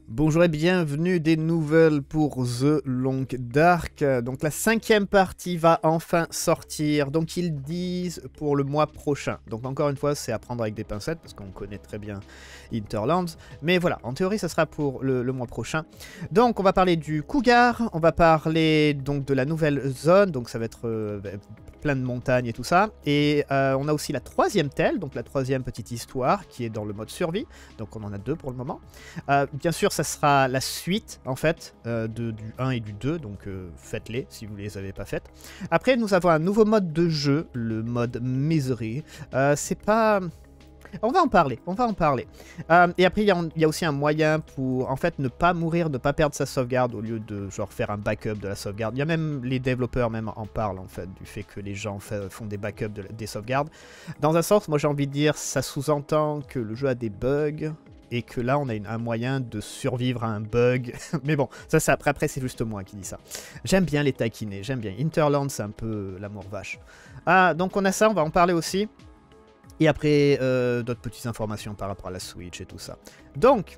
Bonjour et bienvenue des nouvelles pour The Long Dark. Donc la 5e partie va enfin sortir. Donc ils disent pour le mois prochain. Donc encore une fois c'est à prendre avec des pincettes parce qu'on connaît très bien Hinterlands. Mais voilà, en théorie ça sera pour le mois prochain. Donc on va parler du Cougar. On va parler donc de la nouvelle zone. Donc ça va être plein de montagnes et tout ça. Et on a aussi la 3e telle. Donc la 3e petite histoire qui est dans le mode survie. Donc on en a 2 pour le moment. Bien sûr, ça sera la suite, en fait, du 1 et du 2, donc faites-les si vous ne les avez pas faites. Après, nous avons un nouveau mode de jeu, le mode Misery. C'est pas... On va en parler, on va en parler. Et après, il y a aussi un moyen pour, en fait, ne pas mourir, ne pas perdre sa sauvegarde au lieu de, genre, faire un backup de la sauvegarde. Il y a même, les développeurs même en parlent, en fait, du fait que les gens font des backups des sauvegardes. Dans un sens, moi j'ai envie de dire, ça sous-entend que le jeu a des bugs, et que là on a un moyen de survivre à un bug. Mais bon, ça c'est après c'est juste moi qui dis ça. J'aime bien les taquiner, j'aime bien. Hinterland c'est un peu l'amour vache. Ah, donc on a ça, on va en parler aussi. Et après, d'autres petites informations par rapport à la Switch et tout ça. Donc,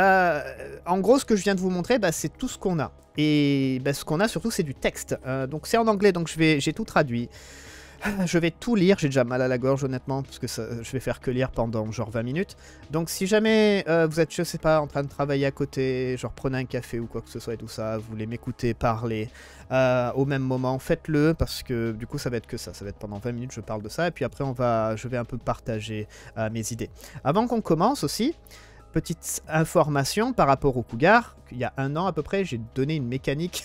en gros, ce que je viens de vous montrer, bah, c'est tout ce qu'on a. Et bah, ce qu'on a surtout, c'est du texte. Donc c'est en anglais, donc j'ai tout traduit. Je vais tout lire, j'ai déjà mal à la gorge honnêtement, parce que je vais faire que lire pendant genre 20 minutes. Donc si jamais vous êtes, je sais pas, en train de travailler à côté, genre prenez un café ou quoi que ce soit et tout ça, vous voulez m'écouter parler au même moment, faites-le, parce que du coup ça va être que ça va être pendant 20 minutes je parle de ça, et puis après je vais un peu partager mes idées. Avant qu'on commence aussi, petite information par rapport au Cougar, il y a un an à peu près, j'ai donné une mécanique,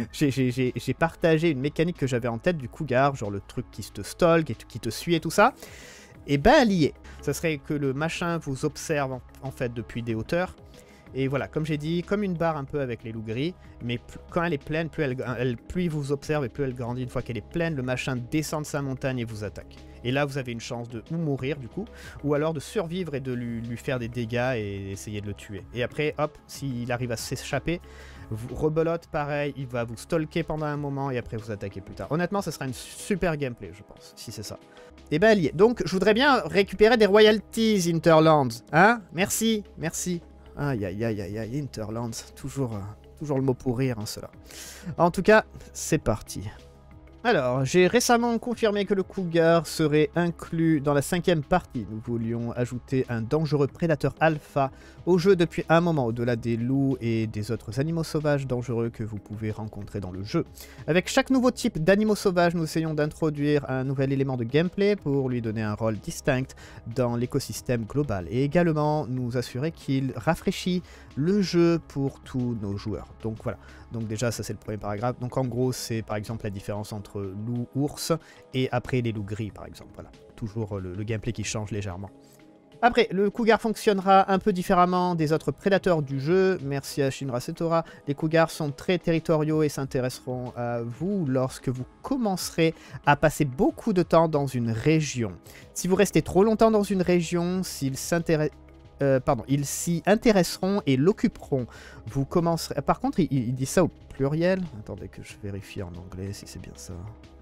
j'ai partagé une mécanique que j'avais en tête du Cougar, genre le truc qui te stalk et qui te suit et tout ça. Et ben elle y est. Ça serait que le machin vous observe en fait depuis des hauteurs. Et voilà, comme j'ai dit, comme une barre un peu avec les loups gris, mais quand elle est pleine, plus il vous observe et plus elle grandit. Une fois qu'elle est pleine, le machin descend de sa montagne et vous attaque. Et là, vous avez une chance de ou mourir du coup, ou alors de survivre et de lui faire des dégâts et essayer de le tuer. Et après, hop, s'il arrive à s'échapper, vous rebelote pareil, il va vous stalker pendant un moment et après vous attaquer plus tard. Honnêtement, ce sera une super gameplay, je pense, si c'est ça. Et ben elle y est. Donc, je voudrais bien récupérer des royalties, Hinterlands. Hein? Merci, merci. Aïe aïe aïe aïe aïe, Hinterlands, toujours le mot pour rire, hein, cela. En tout cas, c'est parti. Alors, j'ai récemment confirmé que le Cougar serait inclus dans la 5e partie. Nous voulions ajouter un dangereux prédateur alpha au jeu depuis un moment, au-delà des loups et des autres animaux sauvages dangereux que vous pouvez rencontrer dans le jeu. Avec chaque nouveau type d'animaux sauvages, nous essayons d'introduire un nouvel élément de gameplay pour lui donner un rôle distinct dans l'écosystème global et également nous assurer qu'il rafraîchit le jeu pour tous nos joueurs. Donc voilà. Donc déjà, ça c'est le premier paragraphe. Donc en gros, c'est par exemple la différence entre loup, ours et après les loups gris par exemple. Voilà, toujours le gameplay qui change légèrement. Après, le Cougar fonctionnera un peu différemment des autres prédateurs du jeu. Merci à Shinra Setora. Les Cougars sont très territoriaux et s'intéresseront à vous lorsque vous commencerez à passer beaucoup de temps dans une région. Si vous restez trop longtemps dans une région, ils s'y intéresseront et l'occuperont. Vous commencerez... Par contre, il dit ça au pluriel. Attendez que je vérifie en anglais si c'est bien ça.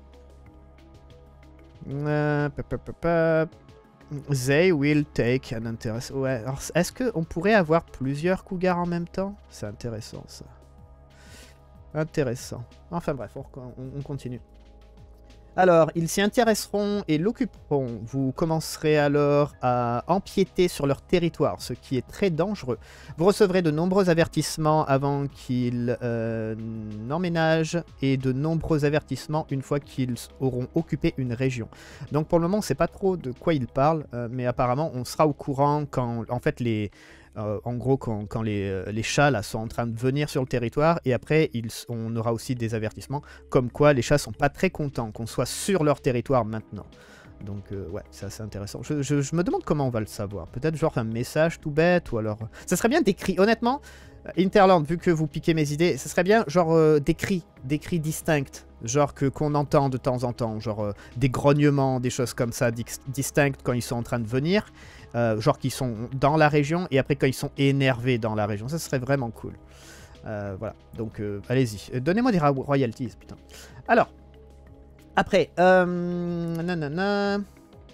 They will take an interest. Ouais, alors est-ce qu'on pourrait avoir plusieurs cougars en même temps? C'est intéressant ça. Intéressant. Enfin bref, on continue. Alors, ils s'y intéresseront et l'occuperont. Vous commencerez alors à empiéter sur leur territoire, ce qui est très dangereux. Vous recevrez de nombreux avertissements avant qu'ils n'emménagent et de nombreux avertissements une fois qu'ils auront occupé une région. Donc pour le moment, on ne sait pas trop de quoi ils parlent, mais apparemment, on sera au courant quand, en fait, en gros, quand les chats là, sont en train de venir sur le territoire, et après, on aura aussi des avertissements, comme quoi les chats sont pas très contents qu'on soit sur leur territoire maintenant. Donc, ouais, c'est assez intéressant. Je me demande comment on va le savoir. Peut-être genre un message tout bête, ou alors... Ça serait bien décrit, honnêtement, Hinterland, vu que vous piquez mes idées, ça serait bien genre des cris distincts. Genre qu'on entend de temps en temps, genre des grognements, des choses comme ça, distincts quand ils sont en train de venir. Genre qu'ils sont dans la région et après quand ils sont énervés dans la région. Ça serait vraiment cool. Voilà, donc allez-y. Donnez-moi des royalties, putain. Alors, après, nanana.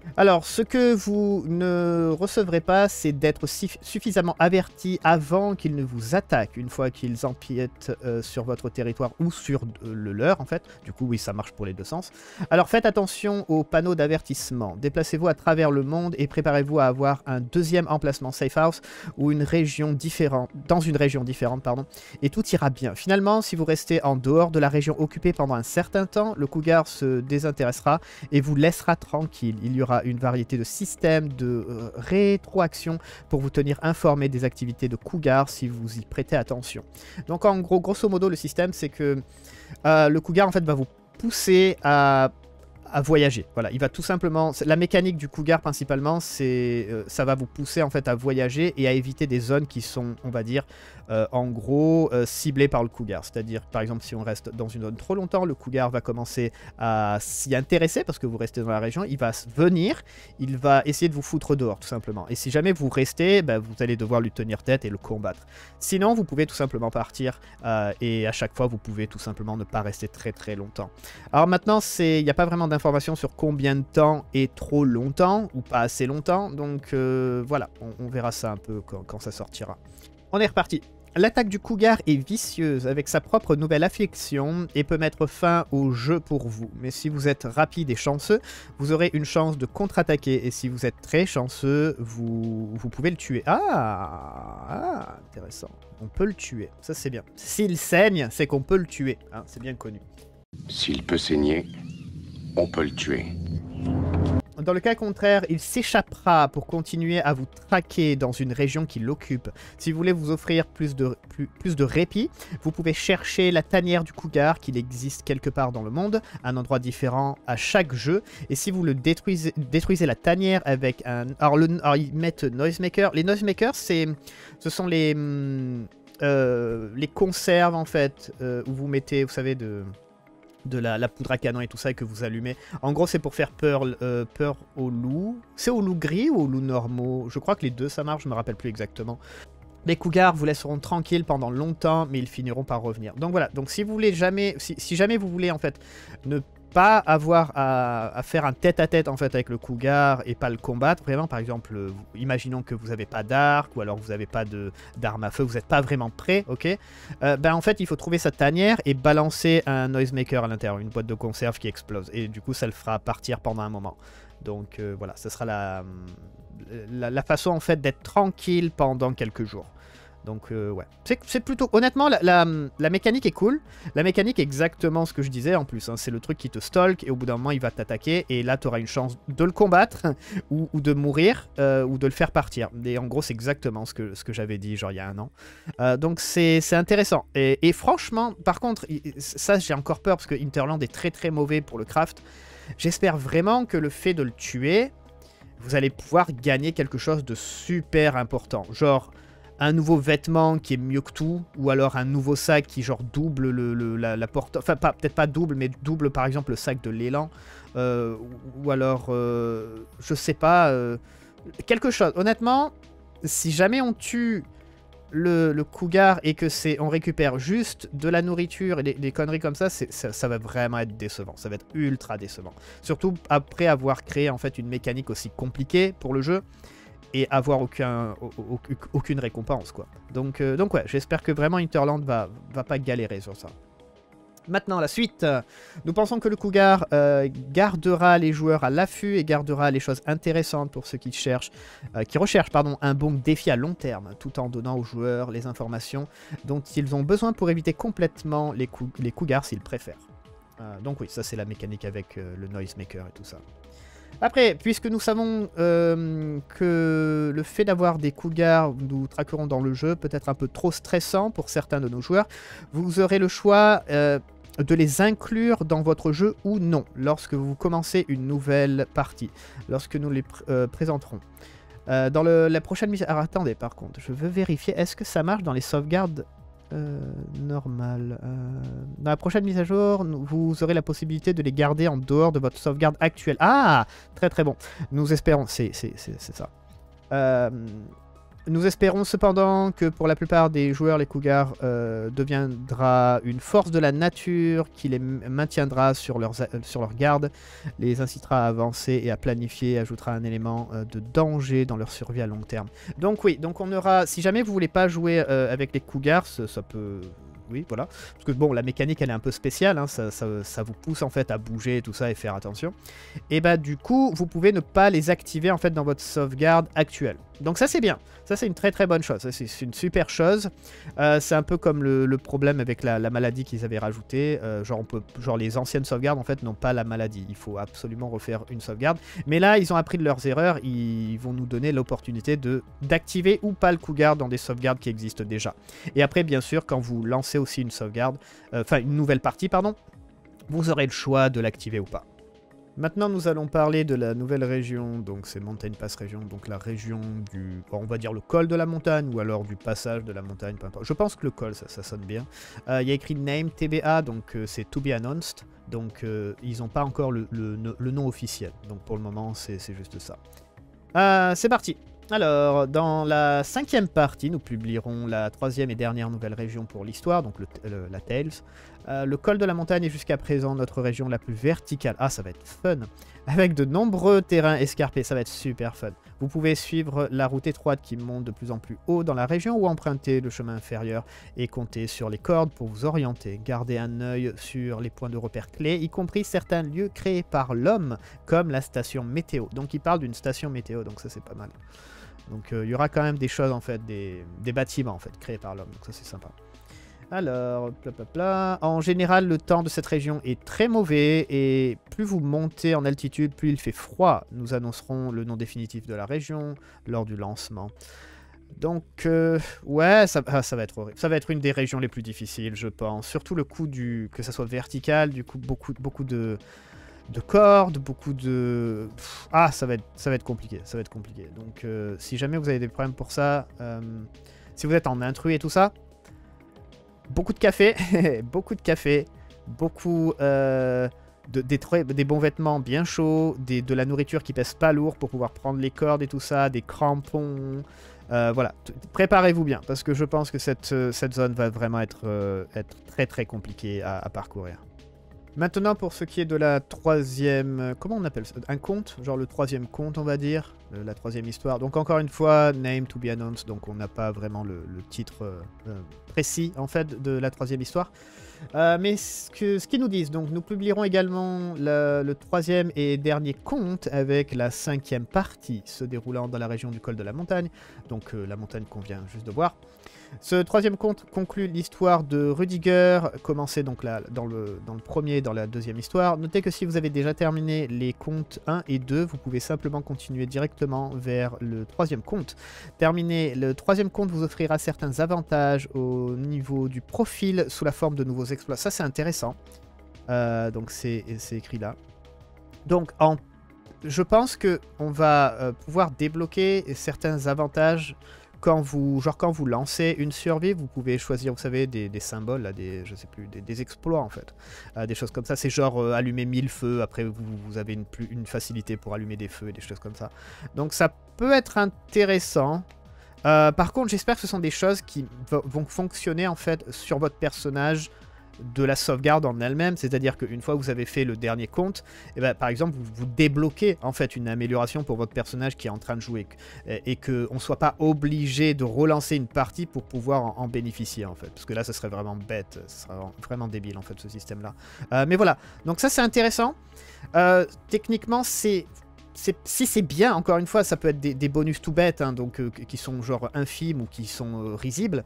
Alors, ce que vous ne recevrez pas, c'est d'être suffisamment averti avant qu'ils ne vous attaquent, une fois qu'ils empiètent sur votre territoire ou sur le leur, en fait. Du coup, oui, ça marche pour les deux sens. Alors, faites attention aux panneaux d'avertissement. Déplacez-vous à travers le monde et préparez-vous à avoir un deuxième emplacement safe house ou une région différente, dans une région différente, pardon, et tout ira bien. Finalement, si vous restez en dehors de la région occupée pendant un certain temps, le cougar se désintéressera et vous laissera tranquille. Il y aura une variété de systèmes de rétroaction pour vous tenir informé des activités de cougar si vous y prêtez attention. Donc en gros, grosso modo, le système c'est que le cougar en fait va vous pousser à voyager. Voilà, il va tout simplement... La mécanique du cougar principalement, c'est ça va vous pousser en fait à voyager et à éviter des zones qui sont, on va dire, en gros, ciblées par le cougar. C'est-à-dire, par exemple, si on reste dans une zone trop longtemps, le cougar va commencer à s'y intéresser parce que vous restez dans la région. Il va venir, il va essayer de vous foutre dehors, tout simplement. Et si jamais vous restez, bah, vous allez devoir lui tenir tête et le combattre. Sinon, vous pouvez tout simplement partir et à chaque fois, vous pouvez tout simplement ne pas rester très très longtemps. Alors maintenant, il n'y a pas vraiment d'informations sur combien de temps est trop longtemps ou pas assez longtemps. Donc voilà, on verra ça un peu quand ça sortira. On est reparti. L'attaque du cougar est vicieuse avec sa propre nouvelle affliction et peut mettre fin au jeu pour vous. Mais si vous êtes rapide et chanceux, vous aurez une chance de contre-attaquer. Et si vous êtes très chanceux, vous pouvez le tuer. Ah, intéressant. On peut le tuer, ça c'est bien. S'il saigne, c'est qu'on peut le tuer. Hein, c'est bien connu. S'il peut saigner, on peut le tuer. Dans le cas contraire, il s'échappera pour continuer à vous traquer dans une région qui l'occupe. Si vous voulez vous offrir plus de répit, vous pouvez chercher la tanière du cougar, qu'il existe quelque part dans le monde, un endroit différent à chaque jeu. Et si vous le détruisez la tanière avec un... Alors ils mettent Noisemaker. Les Noisemakers, ce sont les conserves en fait, où vous mettez, vous savez, de la poudre à canon et tout ça et que vous allumez. En gros, c'est pour faire peur aux loups. C'est aux loups gris ou aux loups normaux? Je crois que les deux, ça marche, je me rappelle plus exactement. Les cougars vous laisseront tranquille pendant longtemps, mais ils finiront par revenir. Donc voilà, donc si vous voulez jamais, si jamais vous voulez en fait ne pas avoir à faire un tête-à-tête en fait avec le cougar et pas le combattre, vraiment par exemple, imaginons que vous n'avez pas d'arc ou alors vous n'avez pas d'arme à feu, vous n'êtes pas vraiment prêt, ok, ben en fait il faut trouver sa tanière et balancer un noisemaker à l'intérieur, une boîte de conserve qui explose et du coup ça le fera partir pendant un moment. Donc voilà, ce sera la façon en fait d'être tranquille pendant quelques jours. Donc ouais, c'est plutôt... Honnêtement, la mécanique est cool. La mécanique est exactement ce que je disais en plus. Hein. C'est le truc qui te stalk et au bout d'un moment, il va t'attaquer. Et là, tu auras une chance de le combattre ou de mourir ou de le faire partir. Et en gros, c'est exactement ce que j'avais dit genre il y a un an. Donc c'est intéressant. Et franchement, par contre, ça j'ai encore peur parce que Hinterland est très très mauvais pour le craft. J'espère vraiment que le fait de le tuer, vous allez pouvoir gagner quelque chose de super important. Genre... un nouveau vêtement qui est mieux que tout, ou alors un nouveau sac qui genre double la porte, enfin peut-être pas double, mais double par exemple le sac de l'élan, ou alors, je sais pas, quelque chose. Honnêtement, si jamais on tue le cougar et que on récupère juste de la nourriture et des conneries comme ça, ça va vraiment être décevant, ça va être ultra décevant. Surtout après avoir créé en fait une mécanique aussi compliquée pour le jeu, et avoir aucune récompense, quoi. Donc ouais, j'espère que vraiment Hinterland va pas galérer sur ça. Maintenant, la suite. Nous pensons que le cougar gardera les joueurs à l'affût et gardera les choses intéressantes pour ceux qui recherchent un bon défi à long terme, tout en donnant aux joueurs les informations dont ils ont besoin pour éviter complètement les cougars s'ils préfèrent. Donc oui, ça c'est la mécanique avec le noisemaker et tout ça. Après, puisque nous savons que le fait d'avoir des cougars nous traqueront dans le jeu peut être un peu trop stressant pour certains de nos joueurs, vous aurez le choix de les inclure dans votre jeu ou non, lorsque vous commencez une nouvelle partie, lorsque nous les présenterons. Dans la prochaine mise... Alors attendez, par contre, je veux vérifier, est-ce que ça marche dans les sauvegardes normal. Dans la prochaine mise à jour, vous aurez la possibilité de les garder en dehors de votre sauvegarde actuelle. Ah, très très bon. Nous espérons, c'est ça. Nous espérons cependant que pour la plupart des joueurs, les cougars deviendra une force de la nature qui les maintiendra sur leur garde, les incitera à avancer et à planifier, ajoutera un élément de danger dans leur survie à long terme. Donc oui, donc on aura, si jamais vous voulez pas jouer avec les cougars, ça peut... Oui, voilà. Parce que bon, la mécanique, elle est un peu spéciale, hein, ça vous pousse en fait à bouger et tout ça et faire attention. Et bah du coup, vous pouvez ne pas les activer en fait dans votre sauvegarde actuelle. Donc ça c'est bien, ça c'est une très très bonne chose, c'est une super chose. C'est un peu comme le problème avec la maladie qu'ils avaient rajouté, genre les anciennes sauvegardes en fait n'ont pas la maladie, il faut absolument refaire une sauvegarde. Mais là ils ont appris de leurs erreurs, ils vont nous donner l'opportunité d'activer ou pas le cougar dans des sauvegardes qui existent déjà. Et après bien sûr quand vous lancez aussi une sauvegarde, enfin une nouvelle partie pardon, vous aurez le choix de l'activer ou pas. Maintenant, nous allons parler de la nouvelle région, donc c'est Mountain Pass région, donc la région du, on va dire le col de la montagne, ou alors du passage de la montagne, peu importe. Je pense que le col, ça sonne bien. Il y a écrit Name TBA, donc c'est To Be Announced, donc ils n'ont pas encore le nom officiel, donc pour le moment, c'est juste ça. C'est parti. Alors, dans la 5e partie, nous publierons la 3e et dernière nouvelle région pour l'histoire, donc la Tales. Le col de la montagne est jusqu'à présent notre région la plus verticale. Ah, ça va être fun. Avec de nombreux terrains escarpés, ça va être super fun. Vous pouvez suivre la route étroite qui monte de plus en plus haut dans la région ou emprunter le chemin inférieur et compter sur les cordes pour vous orienter. Gardez un œil sur les points de repère clés, y compris certains lieux créés par l'homme, comme la station météo. Donc il parle d'une station météo, donc ça c'est pas mal. Donc il y aura quand même des choses en fait, des bâtiments en fait créés par l'homme, donc ça c'est sympa. Alors, en général, le temps de cette région est très mauvais et plus vous montez en altitude, plus il fait froid. Nous annoncerons le nom définitif de la région lors du lancement. Donc, ouais, ça va être horrible. Ça va être une des régions les plus difficiles, je pense. Surtout le coup que ça soit vertical, du coup, beaucoup de cordes, beaucoup de... Ah, ça va être compliqué, ça va être compliqué. Donc, si jamais vous avez des problèmes pour ça, si vous êtes en intrus et tout ça, beaucoup de café, beaucoup de café, beaucoup des bons vêtements bien chauds, de la nourriture qui pèse pas lourd pour pouvoir prendre les cordes et tout ça, des crampons. Voilà, préparez-vous bien parce que je pense que cette zone va vraiment être très très compliquée à parcourir. Maintenant, pour ce qui est de la 3e... Comment on appelle ça? Un conte? Genre le 3e conte, on va dire. La 3e histoire. Donc encore une fois, Name to be announced. Donc on n'a pas vraiment le titre précis, en fait, de la 3e histoire. Mais ce qu'ils nous disent, donc nous publierons également le 3e et dernier conte avec la 5e partie se déroulant dans la région du col de la montagne. Donc la montagne qu'on vient juste de voir. Ce 3e conte conclut l'histoire de Rudiger, commencé donc là, dans le premier et dans la 2e histoire. Notez que si vous avez déjà terminé les contes 1 et 2, vous pouvez simplement continuer directement vers le 3e conte. Terminer le 3e conte vous offrira certains avantages au niveau du profil sous la forme de nouveaux exploits. Ça c'est intéressant. Donc c'est écrit là. Donc je pense qu'on va pouvoir débloquer certains avantages. Quand vous lancez une survie, vous pouvez choisir, vous savez, des symboles, là, je sais plus, des exploits en fait. Des choses comme ça, c'est genre allumer 1000 feux, après vous avez une facilité pour allumer des feux et des choses comme ça. Donc ça peut être intéressant. Par contre, j'espère que ce sont des choses qui vont fonctionner en fait sur votre personnage de la sauvegarde en elle-même, c'est-à-dire qu'une fois que vous avez fait le dernier compte, et ben, par exemple, vous débloquez en fait une amélioration pour votre personnage qui est en train de jouer et qu'on ne soit pas obligé de relancer une partie pour pouvoir en bénéficier en fait, parce que là, ce serait vraiment bête, ce serait vraiment débile en fait ce système-là. Mais voilà, donc ça c'est intéressant. Techniquement, si c'est bien, encore une fois, ça peut être des bonus tout bêtes, hein, donc qui sont genre infimes ou qui sont risibles.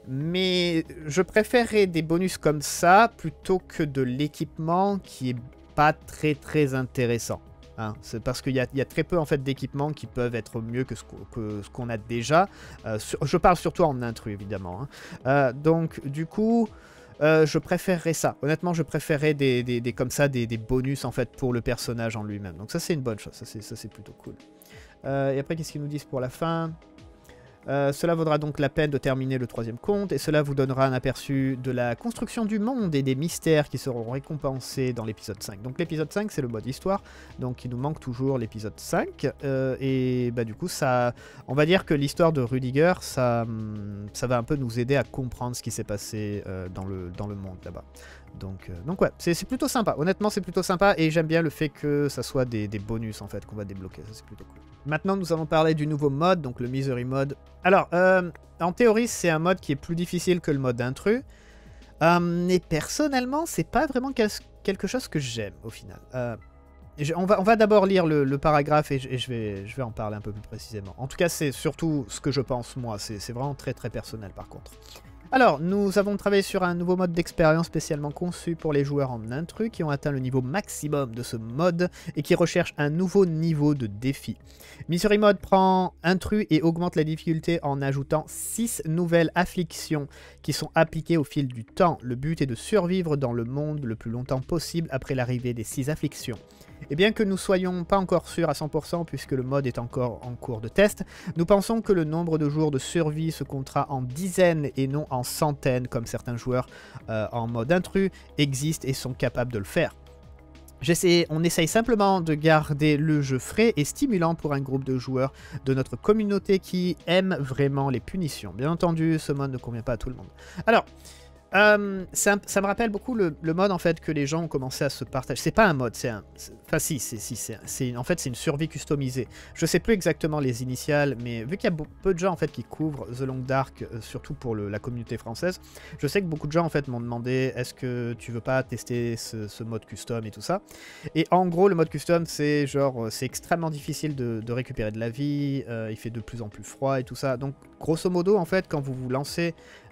Mais je préférerais des bonus comme ça plutôt que de l'équipement qui est pas très très intéressant. Hein. C'est parce qu'il y a très peu en fait d'équipements qui peuvent être mieux que ce qu'on a déjà. Je parle surtout en intrus évidemment. Hein. Donc du coup, je préférerais ça. Honnêtement, je préférerais comme ça des bonus en fait pour le personnage en lui-même. Donc ça c'est une bonne chose. Ça c'est plutôt cool. Et après qu'est-ce qu'ils nous disent pour la fin? Cela vaudra donc la peine de terminer le 3e compte et cela vous donnera un aperçu de la construction du monde et des mystères qui seront récompensés dans l'épisode 5. Donc l'épisode 5 c'est le mode histoire, donc il nous manque toujours l'épisode 5 et bah, du coup ça, on va dire que l'histoire de Rudiger ça va un peu nous aider à comprendre ce qui s'est passé dans le monde là-bas. Donc ouais, c'est plutôt sympa, honnêtement c'est plutôt sympa et j'aime bien le fait que ça soit des bonus en fait qu'on va débloquer, ça c'est plutôt cool. Maintenant nous allons parler du nouveau mode, donc le Misery Mode. Alors, en théorie c'est un mode qui est plus difficile que le mode intrus, mais personnellement c'est pas vraiment quelque chose que j'aime au final. On va d'abord lire le paragraphe et je vais en parler un peu plus précisément. En tout cas c'est surtout ce que je pense moi, c'est vraiment très très personnel par contre. Alors, nous avons travaillé sur un nouveau mode d'expérience spécialement conçu pour les joueurs en intrus qui ont atteint le niveau maximum de ce mode et qui recherchent un nouveau niveau de défi. Misery Mode prend intrus et augmente la difficulté en ajoutant 6 nouvelles afflictions qui sont appliquées au fil du temps. Le but est de survivre dans le monde le plus longtemps possible après l'arrivée des 6 afflictions. Et bien que nous soyons pas encore sûrs à 100% puisque le mode est encore en cours de test, nous pensons que le nombre de jours de survie se comptera en dizaines et non en centaines comme certains joueurs en mode intrus existent et sont capables de le faire. On essaye simplement de garder le jeu frais et stimulant pour un groupe de joueurs de notre communauté qui aime vraiment les punitions. Bien entendu, ce mode ne convient pas à tout le monde. Alors, ça me rappelle beaucoup le mode en fait que les gens ont commencé à se partager. C'est pas un mode, c'est un... Enfin si, en fait c'est une survie customisée. Je sais plus exactement les initiales, mais vu qu'il y a peu de gens en fait qui couvrent The Long Dark, surtout pour la communauté française, je sais que beaucoup de gens en fait m'ont demandé est-ce que tu veux pas tester ce mode custom et tout ça. Et en gros le mode custom c'est genre c'est extrêmement difficile de récupérer de la vie, il fait de plus en plus froid et tout ça. Donc grosso modo en fait quand vous vous lancez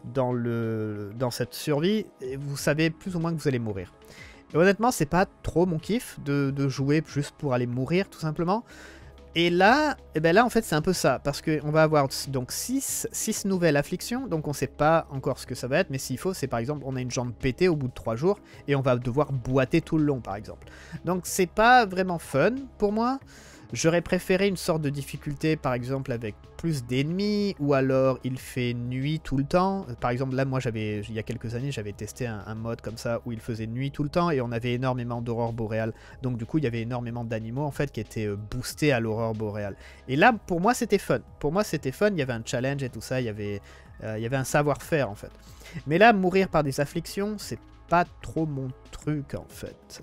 dans cette survie, vous savez plus ou moins que vous allez mourir. Et honnêtement, c'est pas trop mon kiff de jouer juste pour aller mourir, tout simplement. Et là, en fait, c'est un peu ça, parce qu'on va avoir donc 6 nouvelles afflictions, donc on sait pas encore ce que ça va être, mais s'il faut, c'est par exemple, on a une jambe pétée au bout de 3 jours, et on va devoir boiter tout le long, par exemple. Donc c'est pas vraiment fun pour moi. J'aurais préféré une sorte de difficulté, par exemple, avec plus d'ennemis, ou alors il fait nuit tout le temps. Par exemple, là, moi, il y a quelques années, j'avais testé un mode comme ça, où il faisait nuit tout le temps, et on avait énormément d'aurore boréale. Donc, du coup, il y avait énormément d'animaux, en fait, qui étaient boostés à l'aurore boréale. Et là, pour moi, c'était fun. Pour moi, c'était fun, il y avait un challenge et tout ça, il y avait un savoir-faire, en fait. Mais là, mourir par des afflictions, c'est pas trop mon truc en fait.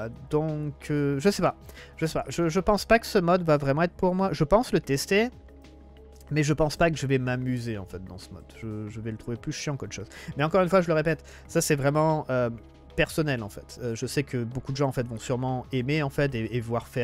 Donc je sais pas. Je pense pas que ce mode va vraiment être pour moi. Je pense le tester, mais je pense pas que je vais m'amuser en fait dans ce mode. Je vais le trouver plus chiant qu'autre chose. Mais encore une fois, je le répète, ça c'est vraiment personnel en fait. Je sais que beaucoup de gens en fait vont sûrement aimer en fait et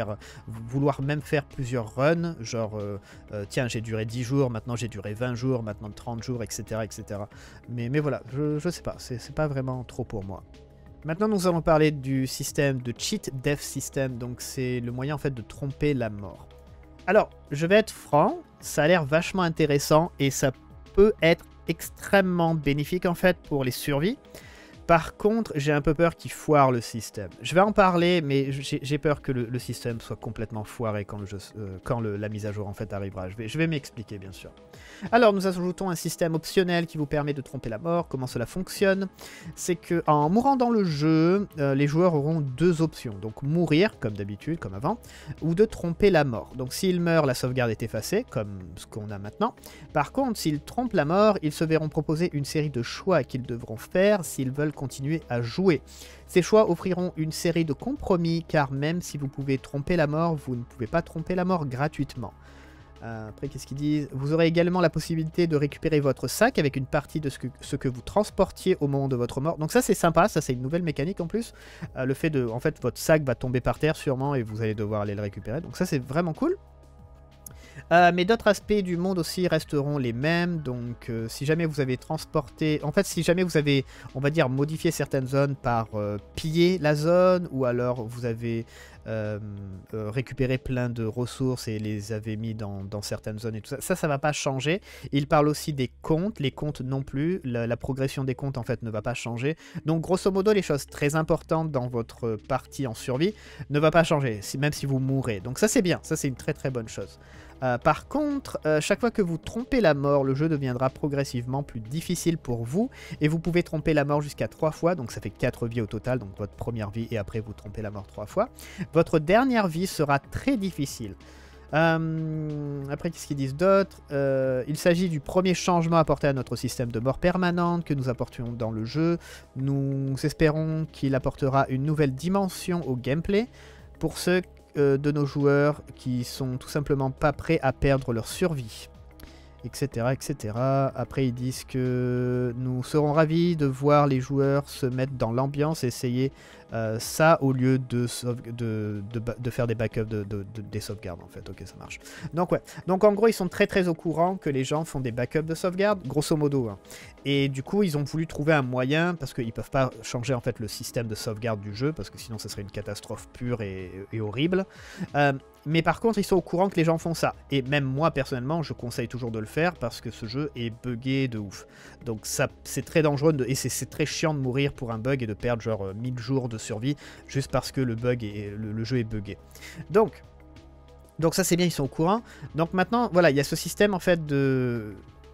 vouloir même faire plusieurs runs, genre tiens j'ai duré 10 jours, maintenant j'ai duré 20 jours, maintenant 30 jours, etc. etc. Mais voilà, je sais pas, c'est pas vraiment trop pour moi. Maintenant nous allons parler du système de Cheat Death System, donc c'est le moyen en fait de tromper la mort. Alors, je vais être franc, ça a l'air vachement intéressant et ça peut être extrêmement bénéfique en fait pour les survies. Par contre, j'ai un peu peur qu'il foire le système. Je vais en parler, mais j'ai peur que le système soit complètement foiré quand la mise à jour en fait arrivera. Je vais m'expliquer, bien sûr. Alors, nous ajoutons un système optionnel qui vous permet de tromper la mort. Comment cela fonctionne? C'est qu'en mourant dans le jeu, les joueurs auront 2 options. Donc, mourir, comme d'habitude, comme avant, ou de tromper la mort. Donc, s'ils meurent, la sauvegarde est effacée, comme ce qu'on a maintenant. Par contre, s'ils trompent la mort, ils se verront proposer une série de choix qu'ils devront faire s'ils veulent continuer à jouer. Ces choix offriront une série de compromis car même si vous pouvez tromper la mort, vous ne pouvez pas tromper la mort gratuitement. Après, qu'est-ce qu'ils disent? Vous aurez également la possibilité de récupérer votre sac avec une partie de ce que vous transportiez au moment de votre mort. Donc ça, c'est sympa, ça c'est une nouvelle mécanique en plus. Le fait de, en fait, votre sac va tomber par terre sûrement et vous allez devoir aller le récupérer. Donc ça, c'est vraiment cool. Mais d'autres aspects du monde aussi resteront les mêmes, donc si jamais vous avez transporté... En fait, si jamais vous avez, on va dire, modifié certaines zones par piller la zone, ou alors vous avez récupéré plein de ressources et les avez mis dans certaines zones et tout ça, ça va pas changer. Il parle aussi des comptes, les comptes non plus, la progression des comptes en fait ne va pas changer. Donc grosso modo, les choses très importantes dans votre partie en survie ne va pas changer, même si vous mourrez. Donc ça c'est bien, ça c'est une très très bonne chose. Par contre, chaque fois que vous trompez la mort, le jeu deviendra progressivement plus difficile pour vous. Et vous pouvez tromper la mort jusqu'à 3 fois. Donc ça fait 4 vies au total. Donc votre première vie et après vous trompez la mort 3 fois. Votre dernière vie sera très difficile. Après, qu'est-ce qu'ils disent d'autre? Il s'agit du premier changement apporté à notre système de mort permanente que nous apportions dans le jeu. Nous espérons qu'il apportera une nouvelle dimension au gameplay pour ceux de nos joueurs qui sont tout simplement pas prêts à perdre leur survie. Etc, etc. Après, ils disent que nous serons ravis de voir les joueurs se mettre dans l'ambiance et essayer ça au lieu de faire des backups des sauvegardes, en fait. Ok, ça marche. Donc, ouais. Donc, en gros, ils sont très, très au courant que les gens font des backups de sauvegarde, grosso modo. Hein. Et du coup, ils ont voulu trouver un moyen, parce qu'ils peuvent pas changer, en fait, le système de sauvegarde du jeu, parce que sinon, ça serait une catastrophe pure et horrible. Mais par contre, ils sont au courant que les gens font ça. Et même moi, personnellement, je conseille toujours de le faire parce que ce jeu est buggé de ouf. Donc ça, c'est très dangereux et c'est très chiant de mourir pour un bug et de perdre genre 1000 jours de survie juste parce que le jeu est buggé. Donc ça, c'est bien, ils sont au courant. Donc maintenant, voilà, il y a ce système en fait de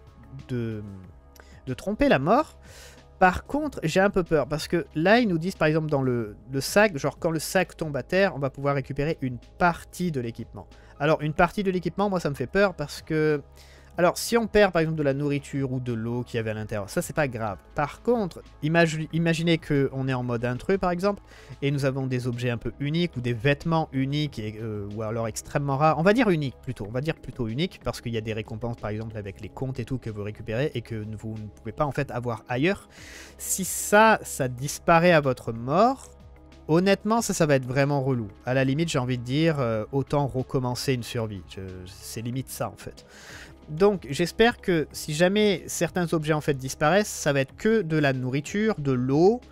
tromper la mort. Par contre, j'ai un peu peur, parce que là, ils nous disent, par exemple, dans le sac, genre quand le sac tombe à terre, on va pouvoir récupérer une partie de l'équipement. Alors, une partie de l'équipement, moi, ça me fait peur, parce que... Alors, si on perd, par exemple, de la nourriture ou de l'eau qu'il y avait à l'intérieur, ça, c'est pas grave. Par contre, imaginez qu'on est en mode intrus, par exemple, et nous avons des objets un peu uniques, ou des vêtements uniques, ou alors extrêmement rares. On va dire uniques, plutôt. On va dire plutôt uniques, parce qu'il y a des récompenses, par exemple, avec les comptes et tout, que vous récupérez, et que vous ne pouvez pas, en fait, avoir ailleurs. Si ça disparaît à votre mort... Honnêtement, ça va être vraiment relou. À la limite, j'ai envie de dire, autant recommencer une survie. C'est limite ça, en fait. Donc, j'espère que si jamais certains objets, en fait, disparaissent, ça va être que de la nourriture, de l'eau,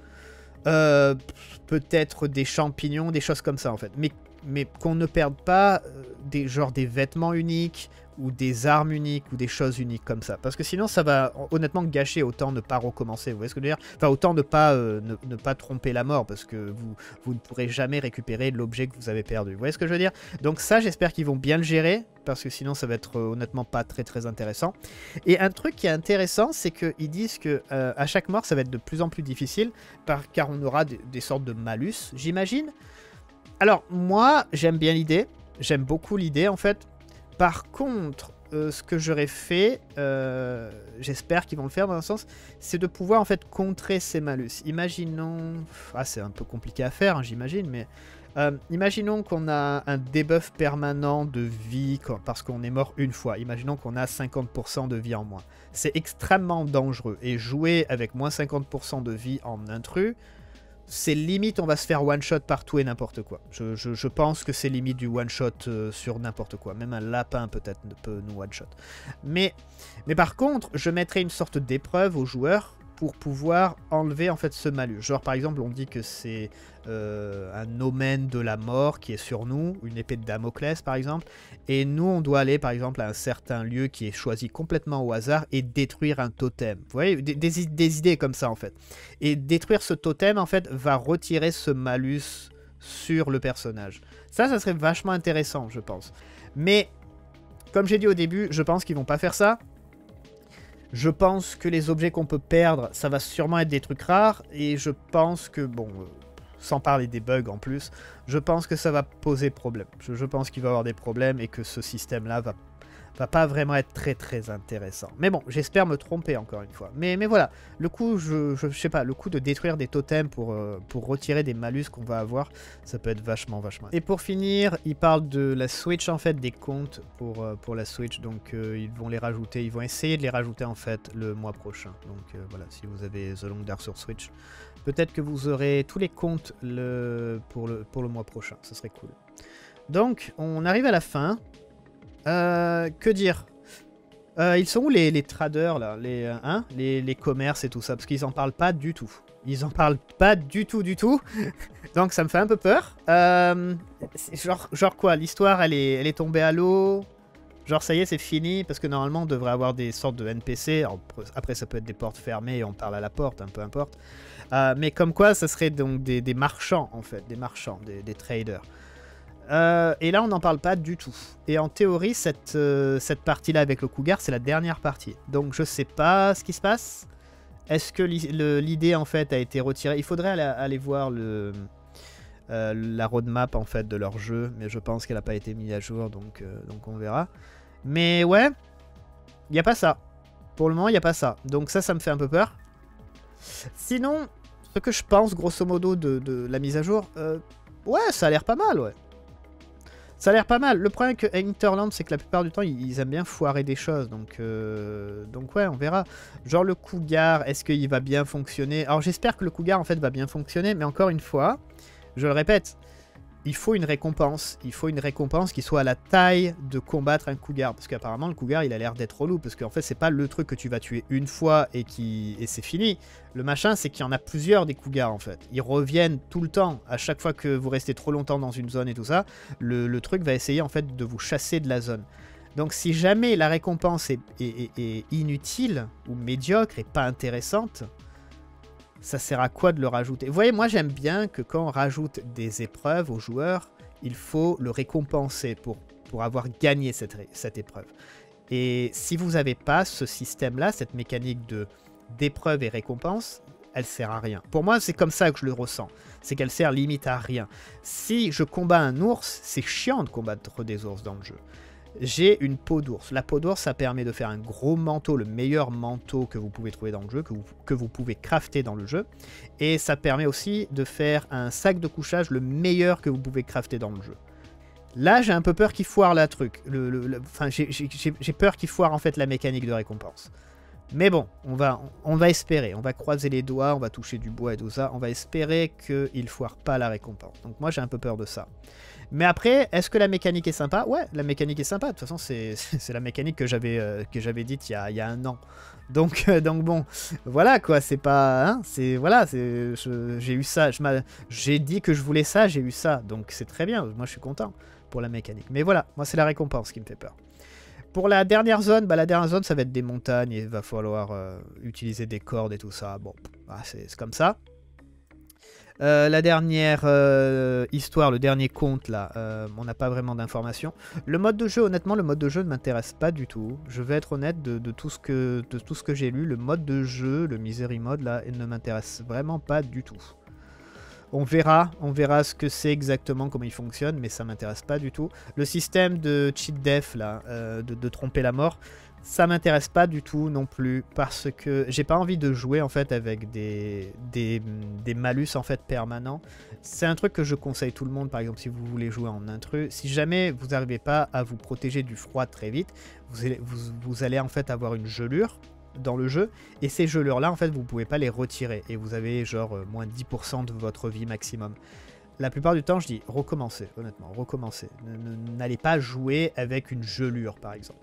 peut-être des champignons, des choses comme ça, en fait. Mais qu'on ne perde pas des vêtements uniques, ou des armes uniques, ou des choses uniques comme ça. Parce que sinon, ça va honnêtement gâcher, autant ne pas recommencer, vous voyez ce que je veux dire? Enfin, autant ne pas tromper la mort, parce que vous ne pourrez jamais récupérer l'objet que vous avez perdu. Vous voyez ce que je veux dire? Donc ça, j'espère qu'ils vont bien le gérer, parce que sinon, ça va être honnêtement pas très très intéressant. Et un truc qui est intéressant, c'est qu'ils disent que à chaque mort, ça va être de plus en plus difficile, car on aura des sortes de malus, j'imagine. Alors, moi, j'aime bien l'idée. J'aime beaucoup l'idée, en fait. Par contre, ce que j'aurais fait, j'espère qu'ils vont le faire dans un sens, c'est de pouvoir, en fait, contrer ces malus. Imaginons... Ah, c'est un peu compliqué à faire, hein, j'imagine, mais... imaginons qu'on a un debuff permanent de vie parce qu'on est mort une fois. Imaginons qu'on a 50% de vie en moins. C'est extrêmement dangereux. Et jouer avec moins 50% de vie en intrus... c'est limite, on va se faire one-shot partout et n'importe quoi. Je pense que c'est limite du one-shot sur n'importe quoi. Même un lapin peut-être peut nous one-shot. Mais par contre, je mettrai une sorte d'épreuve aux joueurs pour pouvoir enlever en fait ce malus. Genre par exemple, on dit que c'est un omen de la mort qui est sur nous, une épée de Damoclès par exemple, et nous on doit aller par exemple à un certain lieu qui est choisi complètement au hasard et détruire un totem. Vous voyez, des idées comme ça en fait. Et détruire ce totem en fait va retirer ce malus sur le personnage. Ça serait vachement intéressant je pense. Mais comme j'ai dit au début, je pense qu'ils vont pas faire ça. Je pense que les objets qu'on peut perdre, ça va sûrement être des trucs rares. Et je pense que, bon, sans parler des bugs en plus, je pense que ça va poser problème. Je pense qu'il va y avoir des problèmes et que ce système-là va pas vraiment être très très intéressant. Mais bon, j'espère me tromper encore une fois. Mais voilà, le coup, je sais pas, le coup de détruire des totems pour retirer des malus qu'on va avoir, ça peut être vachement. Et pour finir, ils parlent de la Switch en fait, des comptes pour la Switch. Donc ils vont les rajouter, ils vont essayer de les rajouter en fait le mois prochain. Donc voilà, si vous avez The Long Dark sur Switch, peut-être que vous aurez tous les comptes pour le mois prochain, ce serait cool. Donc on arrive à la fin. Que dire? Ils sont où les traders là, les commerces et tout ça? Parce qu'ils en parlent pas du tout. Ils en parlent pas du tout. Donc ça me fait un peu peur. Genre quoi? L'histoire elle est tombée à l'eau? Genre ça y est c'est fini? Parce que normalement on devrait avoir des sortes de NPC. Alors, après ça peut être des portes fermées et on parle à la porte, peu importe. Mais comme quoi ça serait donc des marchands en fait. Des marchands, des traders. Et là, on n'en parle pas du tout. Et en théorie, cette partie-là avec le cougar, c'est la dernière partie. Donc, je sais pas ce qui se passe. Est-ce que l'idée, en fait, a été retirée? Il faudrait aller voir la roadmap, en fait, de leur jeu. Mais je pense qu'elle n'a pas été mise à jour, donc on verra. Mais ouais, il n'y a pas ça. Pour le moment, il n'y a pas ça. Donc ça me fait un peu peur. Sinon, ce que je pense, grosso modo, de la mise à jour, ouais, ça a l'air pas mal, ouais. Ça a l'air pas mal. Le problème avec Hinterland, c'est que la plupart du temps, ils aiment bien foirer des choses. Donc ouais, on verra. Genre le cougar, est-ce qu'il va bien fonctionner? Alors j'espère que le cougar, en fait, va bien fonctionner. Mais encore une fois, je le répète, il faut une récompense. Il faut une récompense qui soit à la taille de combattre un cougar. Parce qu'apparemment, le cougar, il a l'air d'être relou. Parce qu'en fait, c'est pas le truc que tu vas tuer une fois et c'est fini. Le machin, c'est qu'il y en a plusieurs des cougars, en fait. Ils reviennent tout le temps. À chaque fois que vous restez trop longtemps dans une zone et tout ça, le truc va essayer, en fait, de vous chasser de la zone. Donc, si jamais la récompense est inutile ou médiocre et pas intéressante, ça sert à quoi de le rajouter? Vous voyez, moi j'aime bien que quand on rajoute des épreuves aux joueurs, il faut le récompenser pour avoir gagné cette épreuve. Et si vous n'avez pas ce système-là, cette mécanique d'épreuve et récompense, elle sert à rien. Pour moi, c'est comme ça que je le ressens. C'est qu'elle sert limite à rien. Si je combats un ours, c'est chiant de combattre des ours dans le jeu. J'ai une peau d'ours. La peau d'ours, ça permet de faire un gros manteau, le meilleur manteau que vous pouvez trouver dans le jeu, que vous pouvez crafter dans le jeu. Et ça permet aussi de faire un sac de couchage, le meilleur que vous pouvez crafter dans le jeu. Là, j'ai un peu peur qu'il foire la truc. Enfin, j'ai peur qu'il foire en fait la mécanique de récompense. Mais bon, on va espérer. On va croiser les doigts, on va toucher du bois et tout ça. On va espérer qu'il ne foire pas la récompense. Donc moi, j'ai un peu peur de ça. Mais après, est-ce que la mécanique est sympa? Ouais, la mécanique est sympa. De toute façon, c'est la mécanique que j'avais dite il y a un an. Donc bon, voilà quoi, c'est pas... Hein, voilà, j'ai eu ça. J'ai dit que je voulais ça, j'ai eu ça. Donc c'est très bien, moi je suis content pour la mécanique. Mais voilà, moi c'est la récompense qui me fait peur. Pour la dernière zone, la dernière zone ça va être des montagnes et il va falloir utiliser des cordes et tout ça. Bon, c'est comme ça. La dernière histoire, le dernier conte, là, on n'a pas vraiment d'informations. Le mode de jeu, honnêtement, le mode de jeu ne m'intéresse pas du tout. Je vais être honnête de tout ce que j'ai lu. Le mode de jeu, le Misery Mode, là, il ne m'intéresse vraiment pas du tout. On verra ce que c'est exactement, comment il fonctionne, mais ça m'intéresse pas du tout. Le système de cheat death, là, de tromper la mort, ça m'intéresse pas du tout non plus, parce que j'ai pas envie de jouer en fait avec des malus en fait permanents. C'est un truc que je conseille tout le monde, par exemple si vous voulez jouer en intrus. Si jamais vous n'arrivez pas à vous protéger du froid très vite, vous allez en fait avoir une gelure dans le jeu, et ces gelures là en fait vous pouvez pas les retirer, et vous avez genre moins 10% de votre vie maximum. La plupart du temps je dis recommencez, honnêtement, recommencez. N'allez pas jouer avec une gelure par exemple.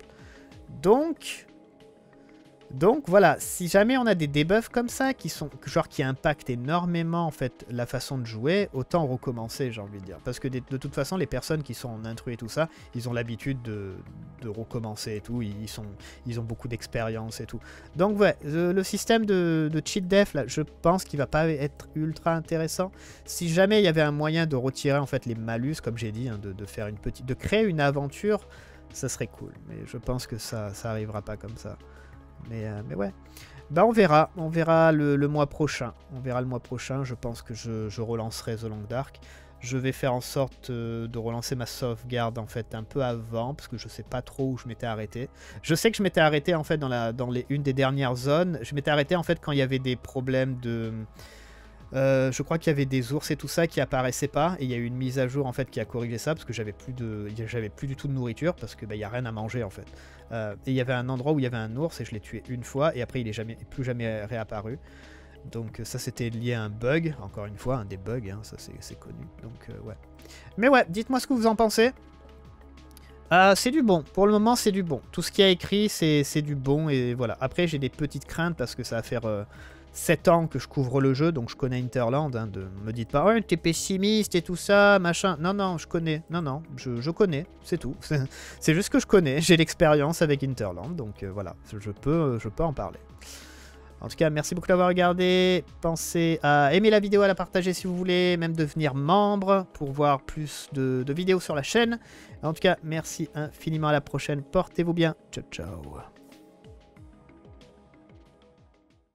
Donc voilà, si jamais on a des debuffs comme ça qui impactent énormément en fait la façon de jouer, autant recommencer, j'ai envie de dire, parce que de toute façon les personnes qui sont en intrus et tout ça, ils ont l'habitude de recommencer et tout, ils ont beaucoup d'expérience et tout. Donc ouais, le système de cheat death là, je pense qu'il va pas être ultra intéressant. Si jamais il y avait un moyen de retirer en fait les malus, comme j'ai dit, hein, de créer une aventure, ça serait cool, mais je pense que ça arrivera pas comme ça. Mais ouais. Bah on verra le mois prochain. On verra le mois prochain, je pense que je relancerai The Long Dark. Je vais faire en sorte de relancer ma sauvegarde en fait un peu avant, parce que je sais pas trop où je m'étais arrêté. Je sais que je m'étais arrêté en fait dans une des dernières zones. Je m'étais arrêté en fait quand il y avait des problèmes de... je crois qu'il y avait des ours et tout ça qui apparaissaient pas, et il y a eu une mise à jour en fait qui a corrigé ça, parce que j'avais plus du tout de nourriture, parce que il y a rien à manger en fait. Et il y avait un endroit où il y avait un ours et je l'ai tué une fois, et après il est plus jamais réapparu. Donc ça c'était lié à un bug, encore une fois, un des bugs, hein, ça c'est connu. Donc ouais. Mais ouais, dites-moi ce que vous en pensez. C'est du bon, pour le moment c'est du bon. Tout ce qui a écrit c'est du bon, et voilà. Après j'ai des petites craintes parce que ça va faire 7 ans que je couvre le jeu, donc je connais Hinterland, hein, me dites pas oh, t'es pessimiste et tout ça, machin. Non, je connais, je connais, c'est tout. C'est juste que je connais, j'ai l'expérience avec Hinterland, donc voilà, je peux en parler. En tout cas, merci beaucoup d'avoir regardé. Pensez à aimer la vidéo, à la partager si vous voulez, même devenir membre pour voir plus de vidéos sur la chaîne. En tout cas, merci infiniment, à la prochaine. Portez-vous bien. Ciao, ciao.